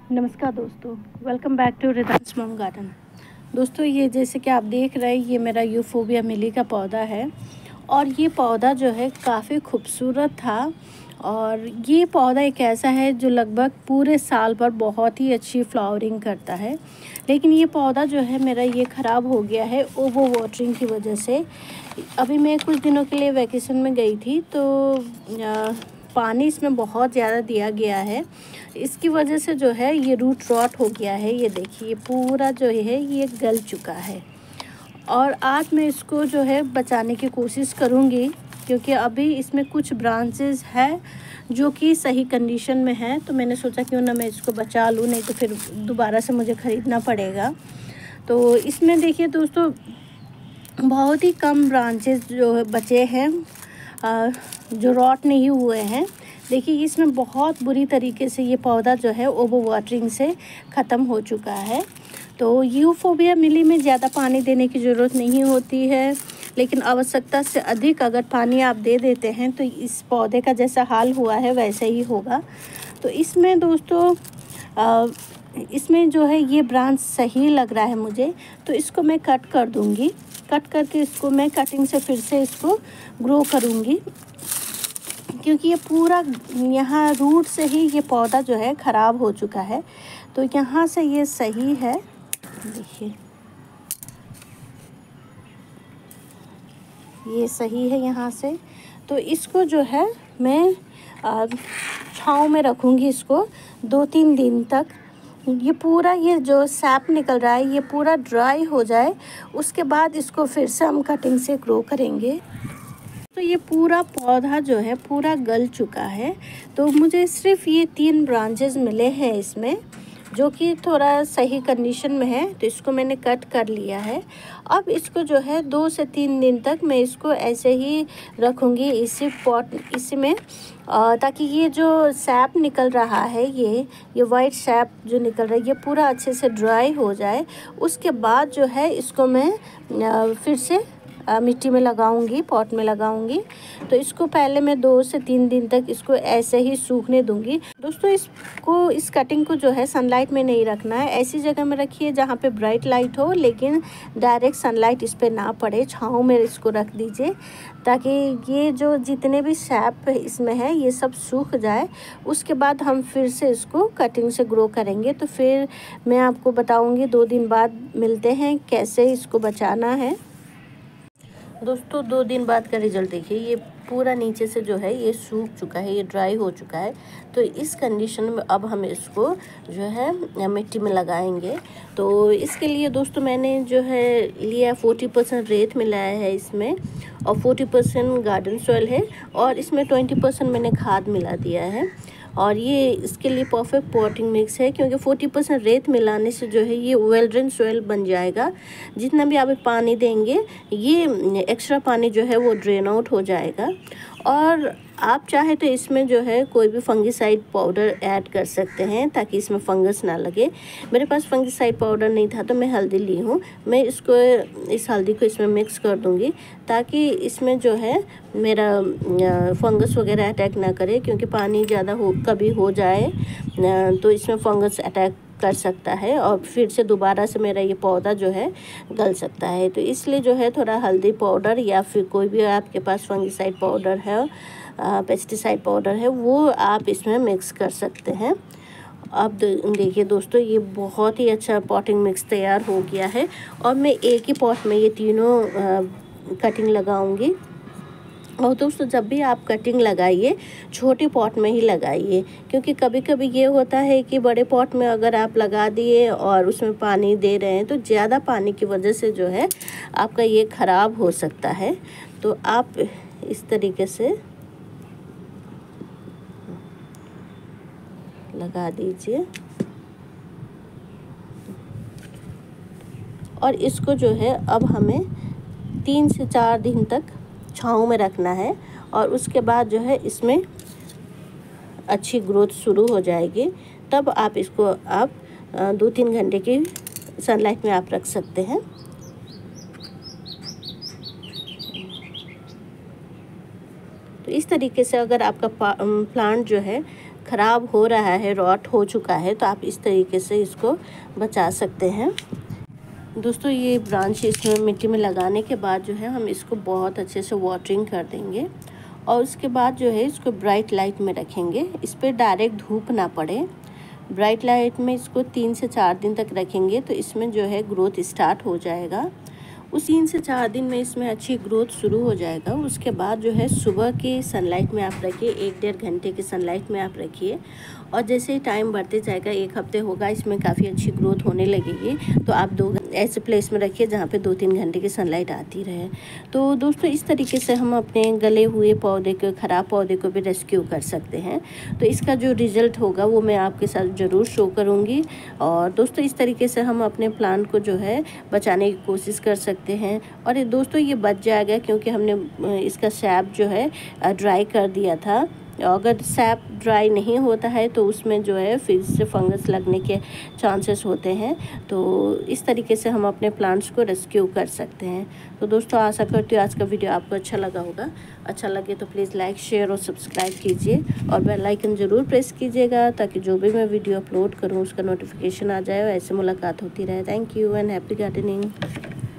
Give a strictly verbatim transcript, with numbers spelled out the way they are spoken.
नमस्कार दोस्तों, welcome back to Rida's mom garden. दोस्तों, ये जैसे कि आप देख रहे हैं, ये मेरा यूफोबिया मिली का पौधा है और ये पौधा जो है काफ़ी खूबसूरत था। और ये पौधा एक ऐसा है जो लगभग पूरे साल भर बहुत ही अच्छी फ्लावरिंग करता है। लेकिन ये पौधा जो है मेरा ये ख़राब हो गया है ओवर वाटरिंग की वजह से। अभी मैं कुछ दिनों के लिए वैकेशन में गई थी तो आ, पानी इसमें बहुत ज़्यादा दिया गया है। इसकी वजह से जो है ये रूट रॉट हो गया है। ये देखिए पूरा जो है ये गल चुका है। और आज मैं इसको जो है बचाने की कोशिश करूँगी, क्योंकि अभी इसमें कुछ ब्रांचेस है जो कि सही कंडीशन में है। तो मैंने सोचा क्यों ना मैं इसको बचा लूँ, नहीं तो फिर दोबारा से मुझे ख़रीदना पड़ेगा। तो इसमें देखिए दोस्तों, बहुत ही कम ब्रांचेस जो बचे हैं जो रॉट नहीं हुए हैं। देखिए इसमें बहुत बुरी तरीके से ये पौधा जो है ओवर वाटरिंग से ख़त्म हो चुका है। तो यूफोबिया मिली में ज़्यादा पानी देने की ज़रूरत नहीं होती है, लेकिन आवश्यकता से अधिक अगर पानी आप दे देते हैं तो इस पौधे का जैसा हाल हुआ है वैसे ही होगा। तो इसमें दोस्तों आ, इसमें जो है ये ब्रांच सही लग रहा है मुझे, तो इसको मैं कट कर दूँगी। कट करके इसको मैं कटिंग से फिर से इसको ग्रो करूँगी, क्योंकि ये पूरा यहाँ रूट से ही ये पौधा जो है ख़राब हो चुका है। तो यहाँ से ये सही है, देखिए ये सही है यहाँ से। तो इसको जो है मैं छाँव में रखूँगी इसको दो तीन दिन तक। ये पूरा ये जो सैप निकल रहा है ये पूरा ड्राई हो जाए, उसके बाद इसको फिर से हम कटिंग से ग्रो करेंगे। तो ये पूरा पौधा जो है पूरा गल चुका है। तो मुझे सिर्फ ये तीन ब्रांचेस मिले हैं इसमें, जो कि थोड़ा सही कंडीशन में है। तो इसको मैंने कट कर लिया है। अब इसको जो है दो से तीन दिन तक मैं इसको ऐसे ही रखूँगी इसी पॉट इसी में, ताकि ये जो सैप निकल रहा है ये ये वाइट सैप जो निकल रहा है ये पूरा अच्छे से ड्राई हो जाए। उसके बाद जो है इसको मैं फिर से आ, मिट्टी में लगाऊंगी, पॉट में लगाऊंगी। तो इसको पहले मैं दो से तीन दिन तक इसको ऐसे ही सूखने दूंगी। दोस्तों, इसको इस कटिंग को जो है सनलाइट में नहीं रखना है। ऐसी जगह में रखिए जहाँ पे ब्राइट लाइट हो, लेकिन डायरेक्ट सनलाइट इस पर ना पड़े। छाँव में इसको रख दीजिए, ताकि ये जो जितने भी सैप इसमें है ये सब सूख जाए। उसके बाद हम फिर से इसको कटिंग से ग्रो करेंगे। तो फिर मैं आपको बताऊँगी, दो दिन बाद मिलते हैं कैसे इसको बचाना है। दोस्तों, दो दिन बाद का रिज़ल्ट देखिए, ये पूरा नीचे से जो है ये सूख चुका है, ये ड्राई हो चुका है। तो इस कंडीशन में अब हम इसको जो है मिट्टी में लगाएंगे। तो इसके लिए दोस्तों मैंने जो है लिया फोर्टी परसेंट रेत मिलाया है इसमें, और फोर्टी परसेंट गार्डन सॉइल है, और इसमें ट्वेंटी परसेंट मैंने खाद मिला दिया है। और ये इसके लिए परफेक्ट पॉटिंग मिक्स है, क्योंकि फोर्टी परसेंट रेत मिलाने से जो है ये वेल ड्रेन सॉइल बन जाएगा। जितना भी आप पानी देंगे ये एक्स्ट्रा पानी जो है वो ड्रेन आउट हो जाएगा। और आप चाहे तो इसमें जो है कोई भी फंगिसाइड पाउडर ऐड कर सकते हैं, ताकि इसमें फंगस ना लगे। मेरे पास फंगिसाइड पाउडर नहीं था तो मैं हल्दी ली हूँ। मैं इसको इस हल्दी को इसमें मिक्स कर दूँगी, ताकि इसमें जो है मेरा फंगस वगैरह अटैक ना करे, क्योंकि पानी ज़्यादा हो कभी हो जाए तो इसमें फंगस अटैक कर सकता है और फिर से दोबारा से मेरा ये पौधा जो है गल सकता है। तो इसलिए जो है थोड़ा हल्दी पाउडर या फिर कोई भी आपके पास फंगिसाइड पाउडर है, पेस्टिसाइड पाउडर है, वो आप इसमें मिक्स कर सकते हैं। अब देखिए दोस्तों, ये बहुत ही अच्छा पॉटिंग मिक्स तैयार हो गया है। और मैं एक ही पॉट में ये तीनों कटिंग लगाऊंगी। और दोस्तों, जब भी आप कटिंग लगाइए छोटे पॉट में ही लगाइए, क्योंकि कभी कभी ये होता है कि बड़े पॉट में अगर आप लगा दिए और उसमें पानी दे रहे हैं तो ज़्यादा पानी की वजह से जो है आपका ये ख़राब हो सकता है। तो आप इस तरीके से लगा दीजिए, और इसको जो है अब हमें तीन से चार दिन तक छाँव में रखना है। और उसके बाद जो है इसमें अच्छी ग्रोथ शुरू हो जाएगी। तब आप इसको आप दो तीन घंटे की सनलाइट में आप रख सकते हैं। तो इस तरीके से अगर आपका प्लांट जो है ख़राब हो रहा है, रॉट हो चुका है, तो आप इस तरीके से इसको बचा सकते हैं। दोस्तों ये ब्रांच इसमें मिट्टी में लगाने के बाद जो है हम इसको बहुत अच्छे से वाटरिंग कर देंगे और उसके बाद जो है इसको ब्राइट लाइट में रखेंगे। इस पर डायरेक्ट धूप ना पड़े, ब्राइट लाइट में इसको तीन से चार दिन तक रखेंगे तो इसमें जो है ग्रोथ स्टार्ट हो जाएगा। उस तीन से चार दिन में इसमें अच्छी ग्रोथ शुरू हो जाएगा। उसके बाद जो है सुबह के सनलाइट में आप रखिए, एक डेढ़ घंटे की सनलाइट में आप रखिए और जैसे ही टाइम बढ़ते जाएगा, एक हफ्ते होगा, इसमें काफ़ी अच्छी ग्रोथ होने लगेगी, तो आप दो ऐसे प्लेस में रखिए जहाँ पे दो तीन घंटे की सनलाइट आती रहे। तो दोस्तों इस तरीके से हम अपने गले हुए पौधे को, ख़राब पौधे को भी रेस्क्यू कर सकते हैं। तो इसका जो रिज़ल्ट होगा वो मैं आपके साथ ज़रूर शो करूँगी। और दोस्तों इस तरीके से हम अपने प्लांट को जो है बचाने की कोशिश कर सकते हैं। और ये दोस्तों ये बच जाएगा क्योंकि हमने इसका सैप जो है ड्राई कर दिया था। अगर सैप ड्राई नहीं होता है तो उसमें जो है फिर से फंगस लगने के चांसेस होते हैं। तो इस तरीके से हम अपने प्लांट्स को रेस्क्यू कर सकते हैं। तो दोस्तों आशा करती हूँ आज का वीडियो आपको अच्छा लगा होगा। अच्छा लगे तो प्लीज़ लाइक, शेयर और सब्सक्राइब कीजिए और बेल आइकन ज़रूर प्रेस कीजिएगा ताकि जो भी मैं वीडियो अपलोड करूँ उसका नोटिफिकेशन आ जाए और ऐसे मुलाकात होती रहे। Thank you and happy gardening.